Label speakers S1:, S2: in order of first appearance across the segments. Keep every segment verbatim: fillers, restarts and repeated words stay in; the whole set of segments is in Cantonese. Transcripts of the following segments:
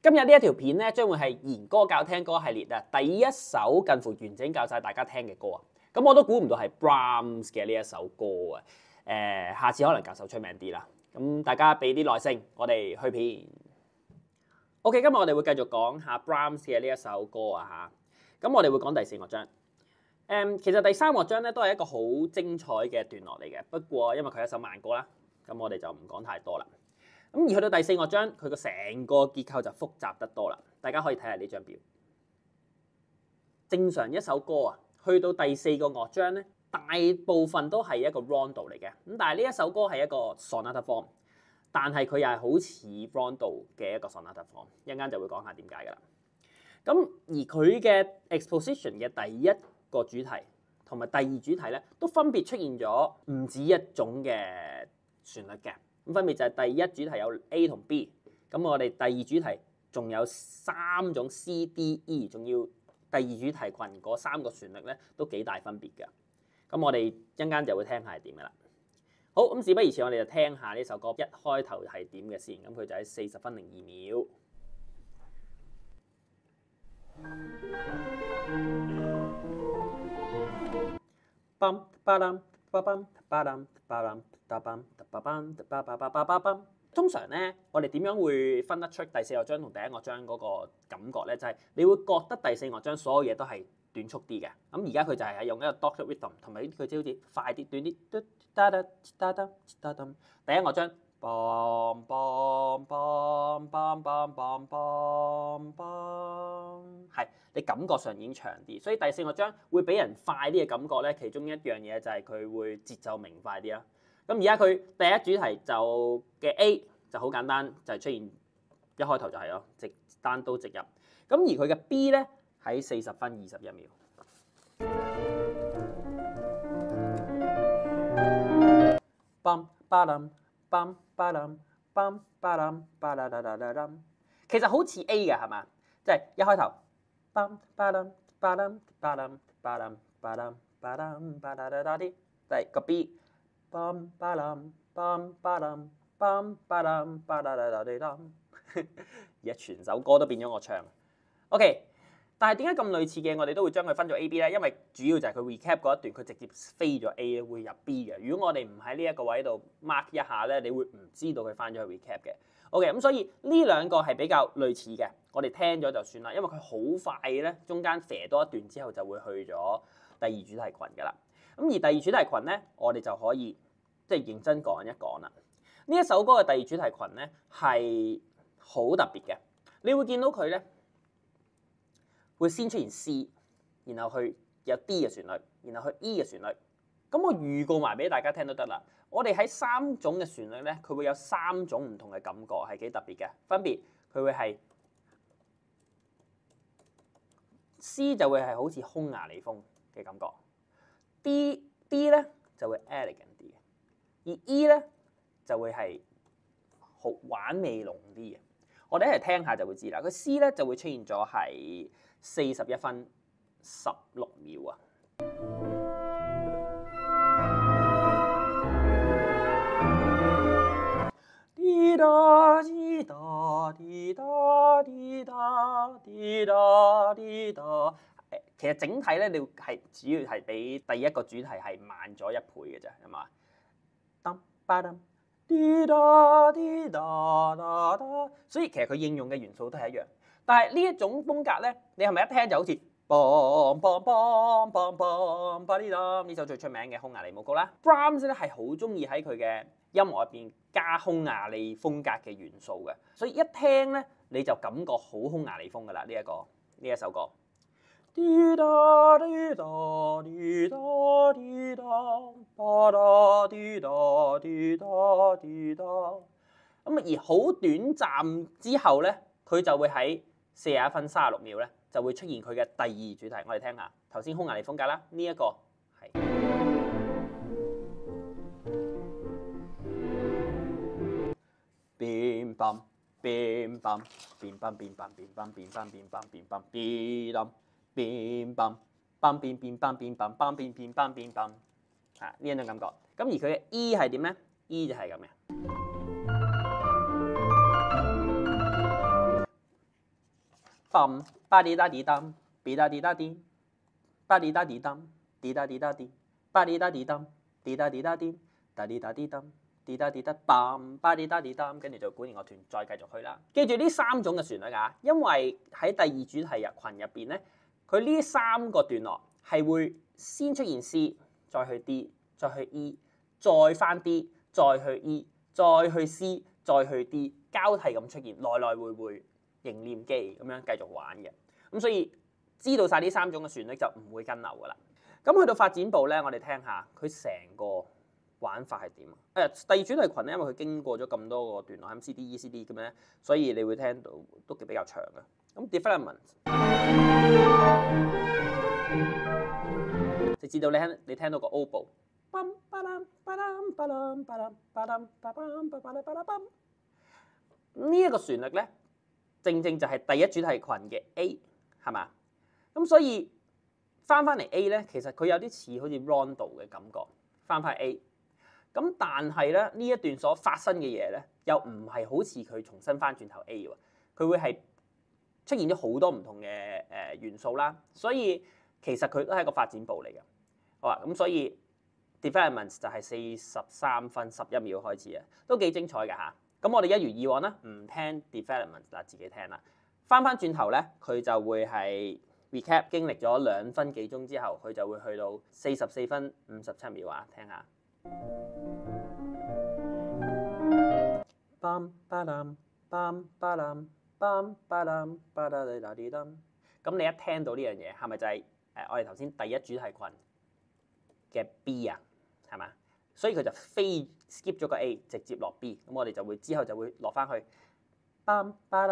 S1: 今日呢一條片咧，將會係言歌教聽歌系列啊，第一首近乎完整教晒大家聽嘅歌啊。咁我都估唔到係 Brahms 嘅呢一首歌啊。誒，下次可能教首出名啲啦。咁大家俾啲耐性，我哋去片。OK， 今日我哋會繼續講下 Brahms 嘅呢一首歌啊嚇。咁我哋會講第四樂章。誒，其實第三樂章咧都係一個好精彩嘅段落嚟嘅，不過因為佢係一首慢歌啦，咁我哋就唔講太多啦。咁而去到第四樂章，佢個成個結構就複雜得多啦。大家可以睇下呢張表。正常一首歌啊，去到第四個樂章咧，大部分都係一個 rondo 嚟嘅。咁但係呢一首歌係一個 sonata form， 但係佢又係好似 rondo 嘅一個 sonata form。一陣間就會講下點解㗎啦。咁而佢嘅 exposition 嘅第一個主題同埋第二主題咧，都分別出現咗唔止一種嘅旋律嘅。咁分別就係第一主題有 A 同 B， 咁我哋第二主題仲有三種 C、D、E， 仲要第二主題群嗰三個旋律咧都幾大分別嘅。咁我哋一陣間就會聽下係點嘅啦。好，咁事不宜遲，我哋就聽下呢首歌一開頭係點嘅先。咁佢就喺四十分零二秒。Bum ba-dum ba-bum ba-dum ba-dum ba-bum ba-bum ba-ba-ba-ba-ba-bum ba-bum。通常咧，我哋點樣會分得出第四樂章同第一樂章嗰個感覺咧？就係你會覺得第四樂章所有嘢都係短促啲嘅。咁而家佢就係用一個 dotted rhythm， 同埋佢即好似快啲、短啲。第一樂章 bum bum bum bum bum bum bum bum， 係你感覺上已經長啲，所以第四樂章會俾人快啲嘅感覺咧。其中一樣嘢就係佢會節奏明快啲啦。咁而家佢第一主題就嘅 A 就好簡單，就係出現一開頭就係咯，直單刀直入。咁而佢嘅 B 咧喺四十分二十一秒。Bum ba-dum bum ba-dum bum ba-dum ba-da-da-da-da-dum。其實好似 A 嘅係嘛？即係一開頭 bum ba-dum ba-dum ba-dum ba-dum ba-dum ba-dum ba-da-da-da-di， 即係個 B。bum ba-dum bum ba-dum bum ba-dum ba-da-da-da-da-dum。而家全首歌都變咗我唱。OK， 但係點解咁類似嘅我哋都會將佢分咗 A、B 咧？因為主要就係佢 recap 嗰一段，佢直接飛咗 A 會入 B 嘅。如果我哋唔喺呢一個位度 mark 一下咧，你會唔知道佢翻咗去 recap 嘅。OK， 咁所以呢兩個係比較類似嘅，我哋聽咗就算啦，因為佢好快咧，中間射多一段之後就會去咗第二主題群㗎啦。咁而第二主題群咧，我哋就可以即係認真講一講啦。呢一首歌嘅第二主題群咧係好特別嘅，你會見到佢咧會先出現 C， 然後去有 D 嘅旋律，然後去 E 嘅旋律。咁我預告埋俾大家聽都得啦。我哋喺三種嘅旋律咧，佢會有三種唔同嘅感覺，係幾特別嘅。分別佢會係 C 就會係好似匈牙利風嘅感覺。D D 咧就會 elegant 啲嘅，而 E 咧就會係好玩味濃啲嘅。我哋一齊聽下就會知啦。佢 C 咧就會出現咗係四十一分十六秒啊。滴答滴答滴答滴答滴答滴答。其實整體咧，你係主要係比第一個主題係慢咗一倍嘅啫，係嘛？當巴當滴答滴答答答，所以其實佢應用嘅元素都係一樣。但係呢一種風格咧，你係咪一聽就好似 bang bang bang bang bang bang bang 呢首最出名嘅匈牙利舞曲啦 ？Brahms 咧係好中意喺佢嘅音樂入邊加匈牙利風格嘅元素嘅，所以一聽咧你就感覺好匈牙利風噶啦。呢一個呢一首歌。滴答滴答滴答滴答，吧嗒滴答滴答滴答。咁而好短暫之後咧，佢就會喺四十一分三十六秒咧，就會出現佢嘅第二主題。我哋聽下頭先匈牙利風格啦，呢、這、一個係。Bim bam bim bam bim bam bim bam bim bam bim bam bim bam bim bam bim bim bam bam bim bim bam bim bam bam bim bim bam bim bam 啊呢一種感覺。咁而佢嘅 E 係點咧 ？E 就係咁嘅。 ，bum 巴啲嗒啲嗒，比嗒啲嗒啲，巴啲嗒啲嗒，啲嗒啲嗒啲，巴啲嗒啲嗒，啲嗒啲嗒啲，嗒啲嗒啲嗒。滴答滴答 bam 巴滴答滴答，跟住就管弦樂團再繼續去啦。記住呢三種嘅旋律㗎，因為喺第二主題入群入邊咧，佢呢三個段落係會先出現 C， 再去 D， 再去 E， 再翻 D， 再去 E， 再去 C， 再去 D， 交替咁出現，來來回回凝練機咁樣繼續玩嘅。咁所以知道晒呢三種嘅旋律就唔會跟流㗎啦。咁去到發展部咧，我哋聽下佢成個玩法係點啊？誒，第二主題群咧，因為佢經過咗咁多個段落 ，M C D E C D 咁咧，所以你會聽到都比較長嘅。咁 development， 直至到你聽你聽到個 oboe， 呢一個旋律咧，正正就係第一主題群嘅 A， 係嘛？咁所以翻翻嚟 A 咧，其實佢有啲似好似 rondo 嘅感覺，翻翻 A。咁但係咧，呢一段所發生嘅嘢咧，又唔係好似佢重新翻轉頭 A 喎，佢會係出現咗好多唔同嘅誒元素啦，所以其實佢都係一個發展部嚟嘅。好啊，咁所以 development 就係四十三分十一秒開始啊，都幾精彩嘅嚇。咁我哋一如以往啦，唔聽 development 啦，自己聽啦。翻翻轉頭咧，佢就會係 recap 經歷咗兩分幾鐘之後，佢就會去到四十四分五十七秒啊，聽下。咁你一聽到呢樣嘢，係咪就係誒我哋頭先第一主題群嘅 B 啊？係嘛？所以佢就飛 skip 咗個 A， 直接落 B。咁我哋就會之後就會落翻去。咁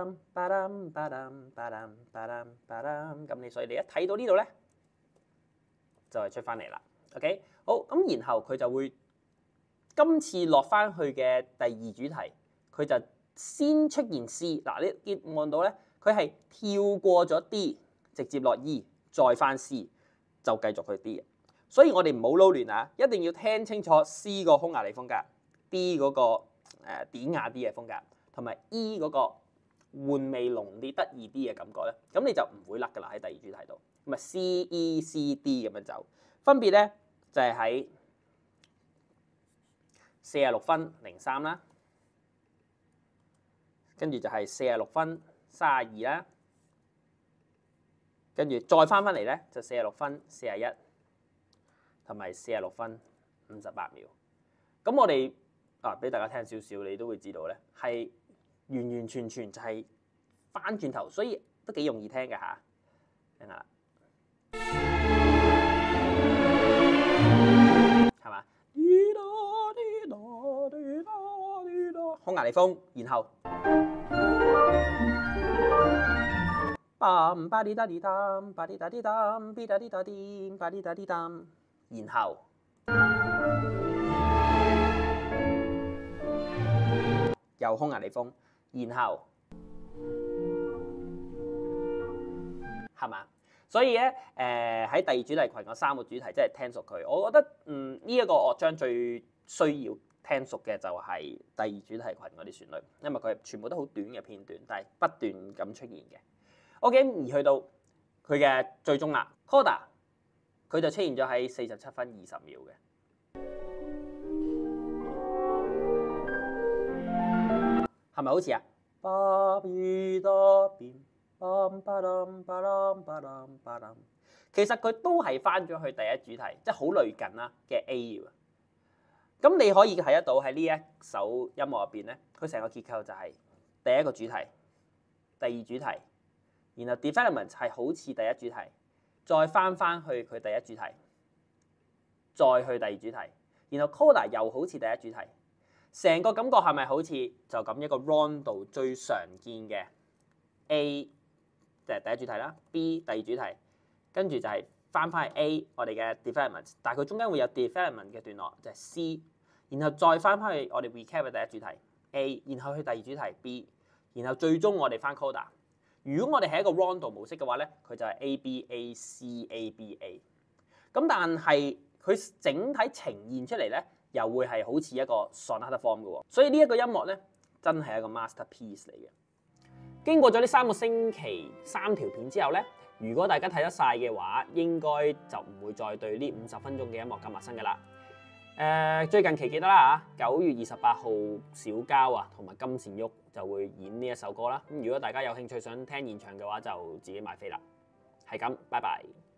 S1: 你所以你一睇到呢度咧，就係出翻嚟啦。OK， 好，咁然後佢就會今次落翻去嘅第二主題，佢就先出現 C。嗱，你見望到咧，佢係跳過咗 D， 直接落 E， 再翻 C， 就繼續去 D。所以我哋唔好撈亂啊，一定要聽清楚 C 個匈牙利風格 ，D 嗰個誒典雅啲嘅風格，同埋 E 嗰個玩味濃啲、得意啲嘅感覺咧，咁你就唔會甩噶啦喺第二主題度。咁啊 C E C D 咁樣走，分別咧就係喺四十六分零三啦，跟住就係四十六分三十二啦，跟住再翻翻嚟咧就四十六分四十一，同埋四十六分五十八秒。咁我哋啊俾大家聽少少，你都會知道咧，係完完全全就係翻轉頭，所以都幾容易聽嘅嚇。聽下啦，係嘛？匈牙利風，然後然後又匈牙利風，然後係嘛？所以咧，誒喺第二主題群嗰三個主題，即係聽熟佢。我覺得嗯呢一個樂章最需要聽熟嘅就係第二主題群嗰啲旋律，因為佢全部都好短嘅片段，但係不斷咁出現嘅。OK， 而去到佢嘅最終啦 ，Coda 佢就出現咗喺四十七分二十秒嘅，係咪好似啊？其實佢都係翻咗去第一主題，即係好類近啦嘅 A 喎。咁你可以睇得到喺呢一首音樂入邊咧，佢成個結構就係第一個主題、第二主題，然後 development 係好似第一主題，再翻翻去佢第一主題，再去第二主題，然後 coda 又好似第一主題，成個感覺係咪好似就咁一個 rondo 最常見嘅 A 就係第一主題啦 ，B 第二主題，跟住就係翻翻去 A 我哋嘅 development， 但係佢中間會有 development 嘅段落就係 C， 然後再翻翻去我哋 recap 嘅第一主題 A， 然後去第二主題 B， 然後最終我哋翻 coda。如果我哋係一個 rondo 模式嘅話咧，佢就係 A B A C A B A。咁但係佢整體呈現出嚟咧，又會係好似一個 sonata form 嘅喎。所以呢一個音樂咧，真係一個 masterpiece 嚟嘅。 經過咗呢三個星期三條片之後咧，如果大家睇得晒嘅話，應該就唔會再對呢五十分鐘嘅音樂咁陌生噶啦。誒、呃、最近期記得啦嚇，九月二十八號小交啊同埋金善旭就會演呢一首歌啦。咁如果大家有興趣想聽現場嘅話，就自己買飛啦。係咁，拜拜。